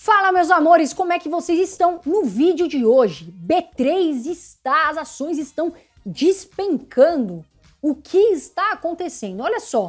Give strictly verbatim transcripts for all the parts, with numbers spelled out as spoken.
Fala, meus amores, como é que vocês estão? No vídeo de hoje, B três está, as ações estão despencando. O que está acontecendo? Olha só,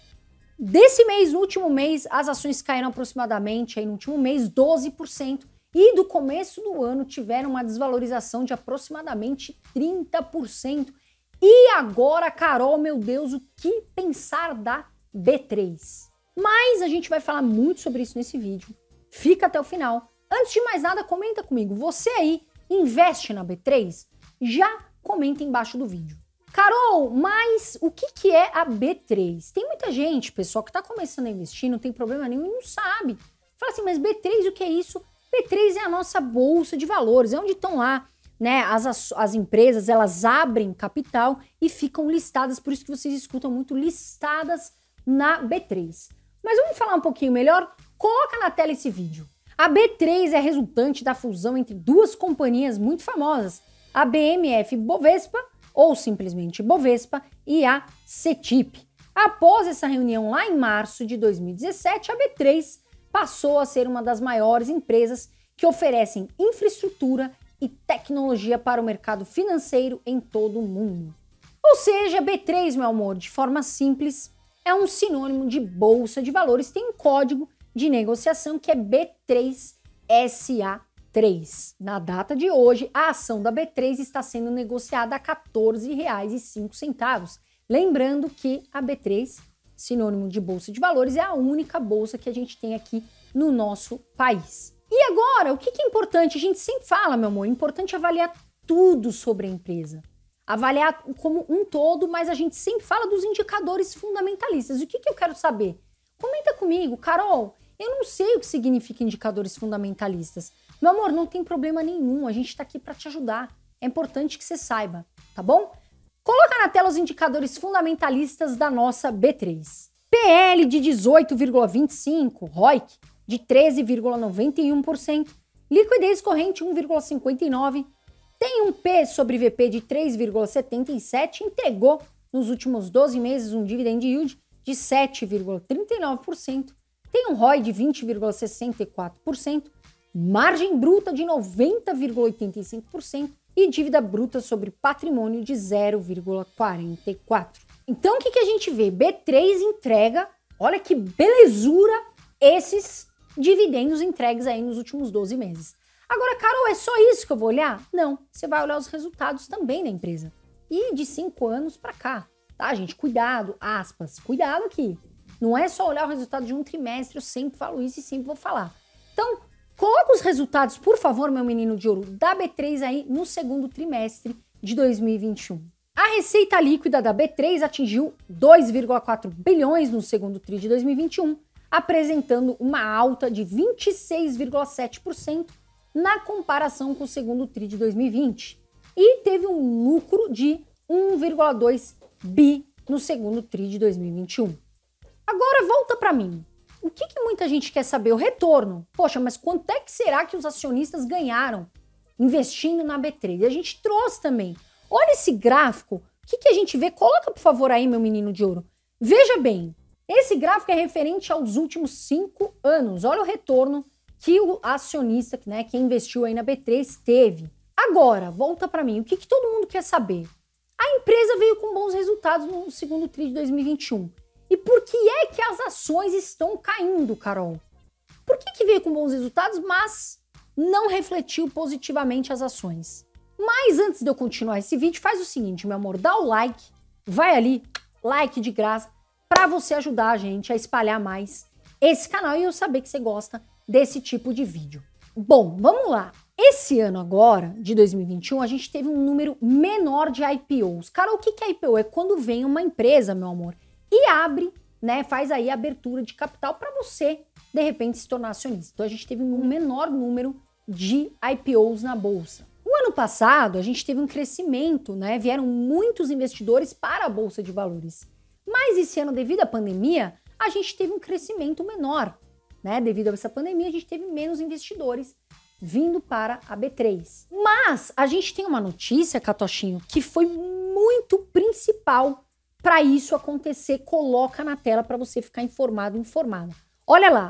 desse mês, no último mês, as ações caíram aproximadamente, aí no último mês, doze por cento. E do começo do ano tiveram uma desvalorização de aproximadamente trinta por cento. E agora, Carol, meu Deus, o que pensar da B três? Mas a gente vai falar muito sobre isso nesse vídeo. Fica até o final. Antes de mais nada, comenta comigo. Você aí investe na B três? Já comenta embaixo do vídeo. Carol, mas o que, que é a B três? Tem muita gente, pessoal, que está começando a investir, não tem problema nenhum e não sabe. Fala assim, mas B três o que é isso? B três é a nossa bolsa de valores, é onde estão lá, né, as, as empresas, elas abrem capital e ficam listadas, por isso que vocês escutam muito listadas na B três. Mas vamos falar um pouquinho melhor? Coloca na tela esse vídeo. A B três é resultante da fusão entre duas companhias muito famosas, a B M F Bovespa, ou simplesmente Bovespa, e a CETIP. Após essa reunião lá em março de dois mil e dezessete, a B três passou a ser uma das maiores empresas que oferecem infraestrutura e tecnologia para o mercado financeiro em todo o mundo. Ou seja, B três, meu amor, de forma simples, é um sinônimo de bolsa de valores, tem um código de negociação que é B três S A três. Na data de hoje, a ação da B três está sendo negociada a quatorze reais e cinco centavos. Lembrando que a B três, sinônimo de bolsa de valores, é a única bolsa que a gente tem aqui no nosso país. E agora, o que é importante? A gente sempre fala, meu amor, é importante avaliar tudo sobre a empresa. Avaliar como um todo, mas a gente sempre fala dos indicadores fundamentalistas. O que, que eu quero saber? Comenta comigo, Carol, eu não sei o que significa indicadores fundamentalistas. Meu amor, não tem problema nenhum, a gente está aqui para te ajudar. É importante que você saiba, tá bom? Coloca na tela os indicadores fundamentalistas da nossa B três. P L de dezoito vírgula vinte e cinco, R O I C de treze vírgula noventa e um por cento, liquidez corrente um vírgula cinquenta e nove por cento, tem um P sobre V P de três vírgula setenta e sete por cento, entregou nos últimos doze meses um dividend yield de sete vírgula trinta e nove por cento, tem um R O I de vinte vírgula sessenta e quatro por cento, margem bruta de noventa vírgula oitenta e cinco por cento e dívida bruta sobre patrimônio de zero vírgula quarenta e quatro por cento. Então o que, que a gente vê? B três entrega, olha que belezura, esses dividendos entregues aí nos últimos doze meses. Agora, Carol, é só isso que eu vou olhar? Não, você vai olhar os resultados também da empresa. E de cinco anos para cá, tá, gente? Cuidado, aspas, cuidado aqui. Não é só olhar o resultado de um trimestre, eu sempre falo isso e sempre vou falar. Então, coloca os resultados, por favor, meu menino de ouro, da B três aí no segundo trimestre de dois mil e vinte e um. A receita líquida da B três atingiu dois vírgula quatro bilhões no segundo tri de dois mil e vinte e um, apresentando uma alta de vinte e seis vírgula sete por cento na comparação com o segundo tri de dois mil e vinte. E teve um lucro de um vírgula dois bi no segundo tri de dois mil e vinte e um. Agora volta para mim. O que, que muita gente quer saber? O retorno. Poxa, mas quanto é que será que os acionistas ganharam investindo na B três? E a gente trouxe também. Olha esse gráfico. O que, que a gente vê? Coloca, por favor, aí, meu menino de ouro. Veja bem, esse gráfico é referente aos últimos cinco anos. Olha o retorno que o acionista, né, que investiu aí na B três teve. Agora, volta para mim. O que, que todo mundo quer saber? A empresa veio com bons resultados no segundo tri de dois mil e vinte e um. E por que é que as ações estão caindo, Carol? Por que que veio com bons resultados, mas não refletiu positivamente as ações? Mas antes de eu continuar esse vídeo, faz o seguinte, meu amor, dá o like, vai ali, like de graça, para você ajudar a gente a espalhar mais esse canal e eu saber que você gosta desse tipo de vídeo. Bom, vamos lá. Esse ano agora, de dois mil e vinte e um, a gente teve um número menor de I P Os. Carol, o que que é I P O? É quando vem uma empresa, meu amor, e abre, né, faz aí a abertura de capital para você, de repente, se tornar acionista. Então, a gente teve um menor número de I P Os na bolsa. O ano passado, a gente teve um crescimento, né, vieram muitos investidores para a bolsa de valores. Mas esse ano, devido à pandemia, a gente teve um crescimento menor, né, devido a essa pandemia, a gente teve menos investidores vindo para a B três. Mas a gente tem uma notícia, Catochinho, que foi muito principal para isso acontecer. Coloca na tela para você ficar informado, informada. Olha lá,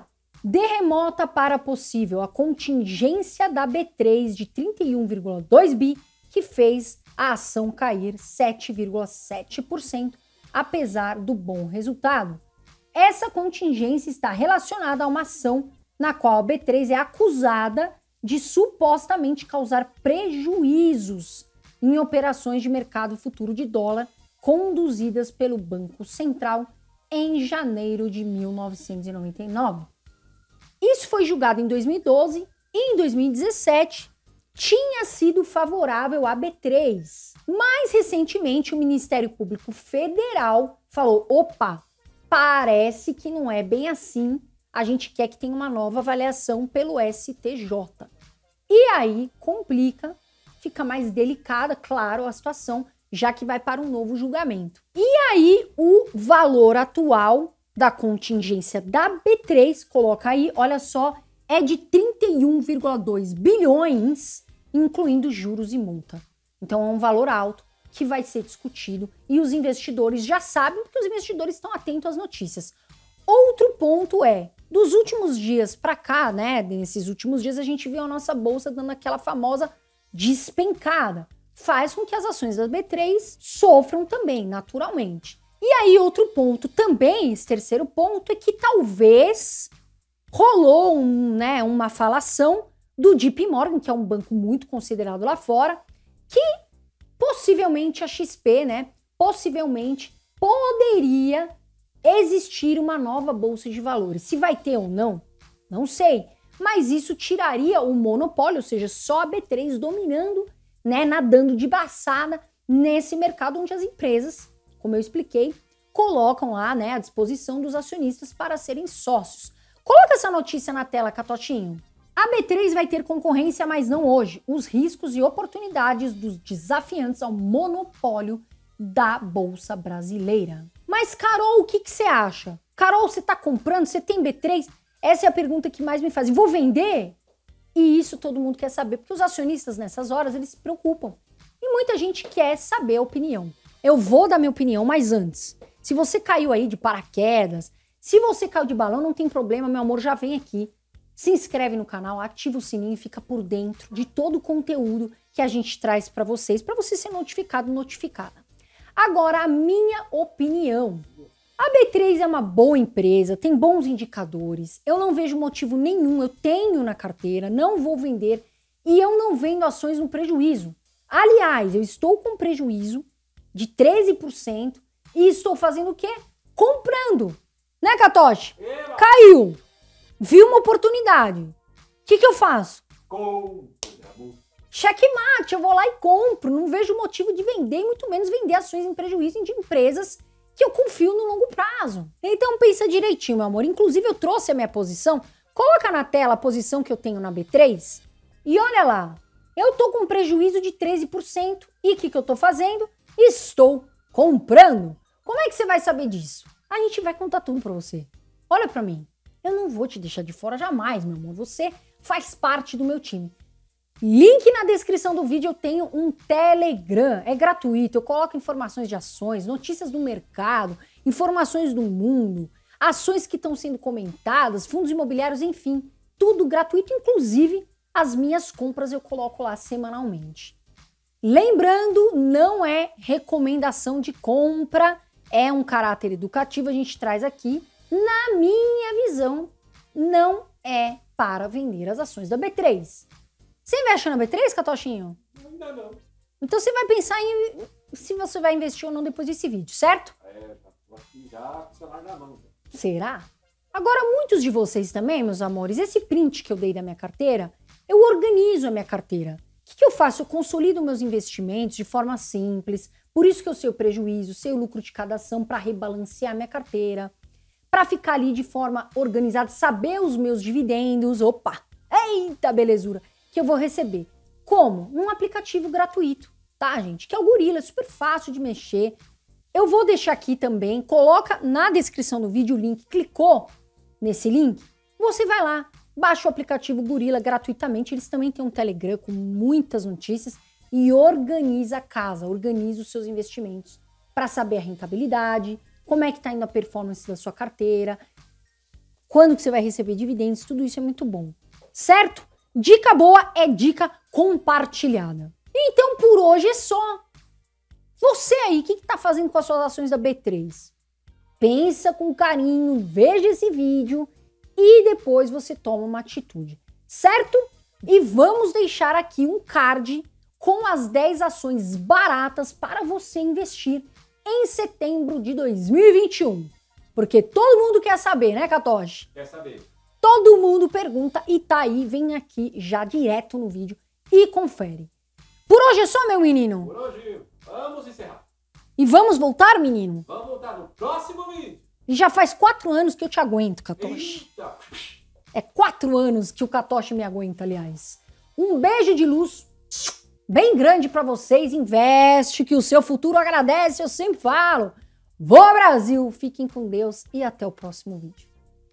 De remota para possível, a contingência da B três de trinta e um vírgula dois bi, que fez a ação cair sete vírgula sete por cento, apesar do bom resultado. Essa contingência está relacionada a uma ação na qual a B três é acusada de supostamente causar prejuízos em operações de mercado futuro de dólar conduzidas pelo Banco Central em janeiro de mil novecentos e noventa e nove. Isso foi julgado em dois mil e doze e em dois mil e dezessete tinha sido favorável à B três. Mais recentemente, o Ministério Público Federal falou: opa, parece que não é bem assim, a gente quer que tenha uma nova avaliação pelo S T J. E aí complica, fica mais delicada, claro, a situação, já que vai para um novo julgamento. E aí o valor atual da contingência da B três, coloca aí, olha só, é de trinta e um vírgula dois bilhões, incluindo juros e multa. Então é um valor alto que vai ser discutido e os investidores já sabem, porque os investidores estão atentos às notícias. Outro ponto é, dos últimos dias para cá, né, nesses últimos dias a gente viu a nossa bolsa dando aquela famosa despencada. Faz com que as ações da B três sofram também, naturalmente. E aí outro ponto também, esse terceiro ponto, é que talvez rolou um, né, uma falação do J P Morgan, que é um banco muito considerado lá fora, que possivelmente a X P, né, possivelmente poderia existir uma nova bolsa de valores. Se vai ter ou não, não sei. Mas isso tiraria o monopólio, ou seja, só a B três dominando, né, nadando de braçada nesse mercado onde as empresas, como eu expliquei, colocam lá, né, à disposição dos acionistas para serem sócios. Coloca essa notícia na tela, Catotinho. A B três vai ter concorrência, mas não hoje. Os riscos e oportunidades dos desafiantes ao monopólio da Bolsa Brasileira. Mas, Carol, o que que você acha? Carol, você tá comprando? Você tem B três? Essa é a pergunta que mais me faz. Vou vender? E isso todo mundo quer saber, porque os acionistas nessas horas, eles se preocupam. E muita gente quer saber a opinião. Eu vou dar minha opinião, mas antes, se você caiu aí de paraquedas, se você caiu de balão, não tem problema, meu amor, já vem aqui. Se inscreve no canal, ativa o sininho e fica por dentro de todo o conteúdo que a gente traz para vocês, para você ser notificado e notificada. Agora, a minha opinião. A B três é uma boa empresa, tem bons indicadores, eu não vejo motivo nenhum, eu tenho na carteira, não vou vender e eu não vendo ações no prejuízo. Aliás, eu estou com prejuízo de treze por cento e estou fazendo o quê? Comprando. Né, Catoche? Eba. Caiu. Viu uma oportunidade. O que que eu faço? Com... Checkmate, eu vou lá e compro. Não vejo motivo de vender e muito menos vender ações em prejuízo de empresas que eu confio no longo prazo. Então pensa direitinho, meu amor. Inclusive eu trouxe a minha posição. Coloca na tela a posição que eu tenho na B três e olha lá. Eu tô com prejuízo de treze por cento e o que que eu tô fazendo? Estou comprando. Como é que você vai saber disso? A gente vai contar tudo pra você. Olha pra mim. Eu não vou te deixar de fora jamais, meu amor. Você faz parte do meu time. Link na descrição do vídeo, eu tenho um Telegram. É gratuito, eu coloco informações de ações, notícias do mercado, informações do mundo, ações que estão sendo comentadas, fundos imobiliários, enfim. Tudo gratuito, inclusive as minhas compras eu coloco lá semanalmente. Lembrando, não é recomendação de compra, é um caráter educativo, a gente traz aqui. Na minha visão, não é para vender as ações da B três. Você investe na B três, Catochinho? Ainda não. Então você vai pensar em se você vai investir ou não depois desse vídeo, certo? É, tô aqui já com o celular na mão. Será? Agora, muitos de vocês também, meus amores, esse print que eu dei da minha carteira, eu organizo a minha carteira. O que que eu faço? Eu consolido meus investimentos de forma simples, por isso que eu sei o prejuízo, sei o lucro de cada ação para rebalancear minha carteira, para ficar ali de forma organizada, saber os meus dividendos, opa, eita belezura, que eu vou receber. Como? Num aplicativo gratuito, tá, gente? Que é o Gorila, é super fácil de mexer. Eu vou deixar aqui também, coloca na descrição do vídeo o link, clicou nesse link, você vai lá, baixa o aplicativo Gorila gratuitamente, eles também têm um Telegram com muitas notícias e organiza a casa, organiza os seus investimentos para saber a rentabilidade, como é que tá indo a performance da sua carteira, quando que você vai receber dividendos, tudo isso é muito bom, certo? Dica boa é dica compartilhada. Então, por hoje é só. Você aí, o que está fazendo com as suas ações da B três? Pensa com carinho, veja esse vídeo e depois você toma uma atitude, certo? E vamos deixar aqui um card com as dez ações baratas para você investir em setembro de dois mil e vinte e um. Porque todo mundo quer saber, né, Katoshi? Quer saber? Todo mundo pergunta e tá aí, vem aqui já direto no vídeo e confere. Por hoje é só, meu menino. Por hoje, vamos encerrar. E vamos voltar, menino? Vamos voltar no próximo vídeo. E já faz quatro anos que eu te aguento, Katoshi. Eita. É quatro anos que o Katoshi me aguenta, aliás. Um beijo de luz bem grande pra vocês. Investe que o seu futuro agradece, eu sempre falo. Vou Brasil, fiquem com Deus e até o próximo vídeo.